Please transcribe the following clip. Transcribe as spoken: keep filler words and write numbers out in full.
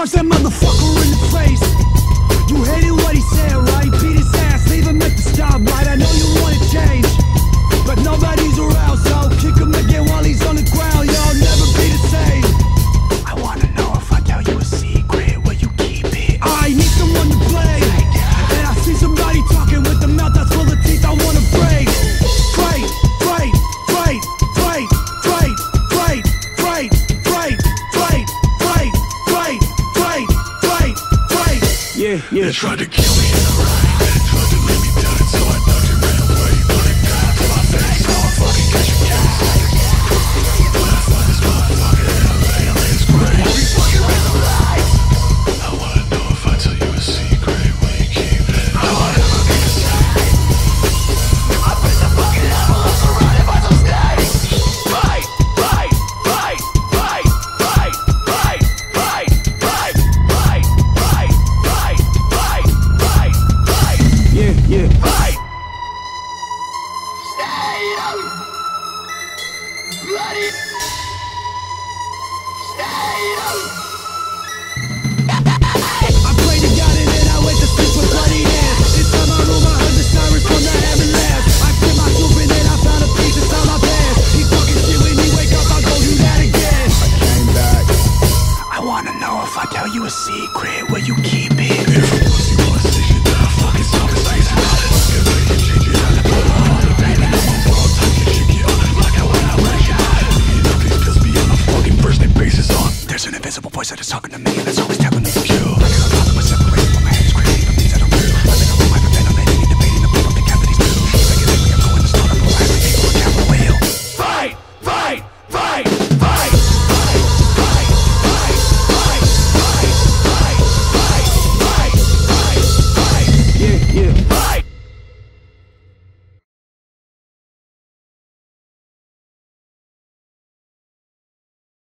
punch that motherfucker in the face. You hated what he said, right? Beat his ass, leave him at the stoplight. I know you wanna change, but nobody's around, so kick him again while he's on the ground. Y'all never be the same. I wanna know if I tell you a secret, will you keep it? I need someone to blame, and I see somebody talking with a mouth that's full of teeth I wanna break. Fight, fight, fight, fight, fight, fight, fight, fight, fight, fight, fight, fight, fight, fight. Yeah, yeah. They tried to kill me in the rain, tried to leave me dead, so I ducked and ran away. Put a gun to my face, now I'm fucking catching gas. When I find this motherfucker in a lane, I'll lay his grave. We fucking ran the lights. I wanna know if I tell you a secret, will you keep it? I wanna never be the same. I put the fucking ambulance surrounded by some snakes. Fight, fight, fight, fight, fight, fight, fight, fight, fight, fight, fight, fight, fight, fight. Yeah, yeah. Fight! Stay out! Bloody! Stay out!